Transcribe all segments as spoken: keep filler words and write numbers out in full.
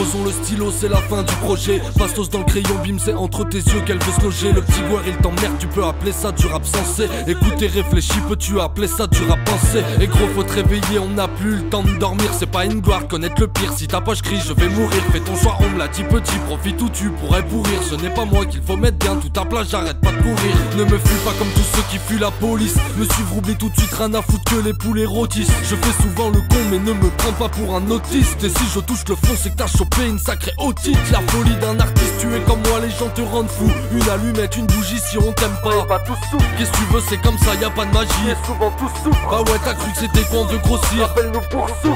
Posons le stylo, c'est la fin du projet. Bastos dans le crayon, bim, c'est entre tes yeux qu'elle veut se loger. Le petit guerre, il t'emmerde, tu peux appeler ça du rap sensé. Écoute et réfléchis, peux-tu appeler ça du rap pensé? Et gros, faut te réveiller, on n'a plus le temps de dormir. C'est pas une gloire, connaître le pire. Si ta poche crie, je vais mourir. Fais ton choix, on me l'a dit petit, profite ou tu pourrais pourrir. Ce n'est pas moi qu'il faut mettre bien tout à plat, j'arrête pas de courir. Ne me fuis pas comme tous ceux qui fuient la police. Me suivre, oublie tout de suite, rien à foutre que les poulets rôtissent. Je fais souvent le con, mais ne me prends pas pour un autiste. Et si je touche le fond, c'est que t'as chopé une sacrée otite. La folie d'un artiste, tu es comme moi, les gens te rendent fou. Une allumette, une bougie, si on t'aime pas, pas tout souffre. Qu'est-ce que tu veux, c'est comme ça, y a pas de magie. Et souvent tout souffre. Bah ouais, t'as cru que c'était con de grossir. Appelle-nous pour sourd.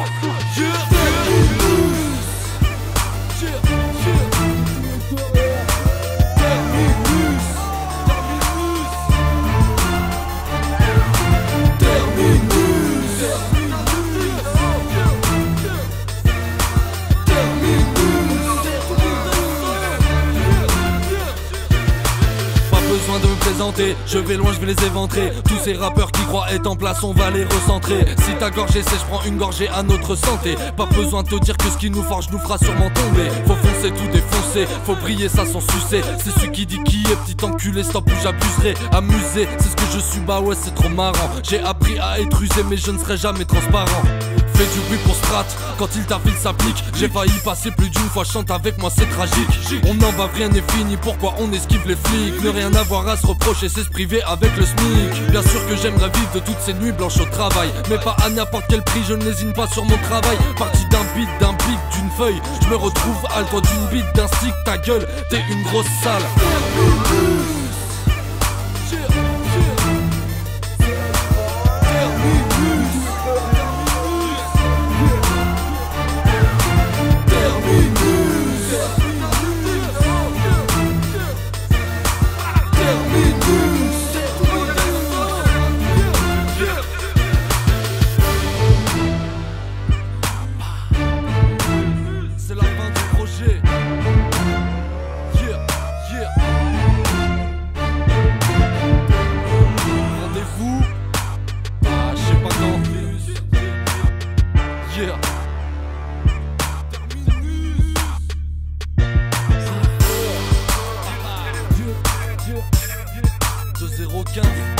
Besoin de me présenter, je vais loin, je vais les éventrer. Tous ces rappeurs qui croient être en place, on va les recentrer. Si ta gorge est sèche, prends une gorgée à notre santé. Pas besoin de te dire que ce qui nous forge nous fera sûrement tomber. Faut foncer, tout défoncer, faut briller ça sans sucer. C'est celui qui dit qui est petit enculé, stop ou j'abuserai. Amuser, c'est ce que je suis, bah ouais c'est trop marrant. J'ai appris à être usé mais je ne serai jamais transparent. Fais du bruit pour Strat, quand il t'affile s'applique. J'ai failli passer plus d'une fois, chante avec moi c'est tragique. On en va, rien n'est fini, pourquoi on esquive les flics? Ne rien avoir à se reprocher, c'est se priver avec le SMIC. Bien sûr que j'aimerais vivre de toutes ces nuits blanches au travail, mais pas à n'importe quel prix, je n'hésite pas sur mon travail. Parti d'un beat, d'un pic, d'une feuille, je me retrouve à le toit d'une bite, d'un stick, ta gueule, t'es une grosse salle. C'est la fin du projet. Yeah, yeah. Rendez-vous. Ah, je sais pas quand. Yeah. deux zéro quinze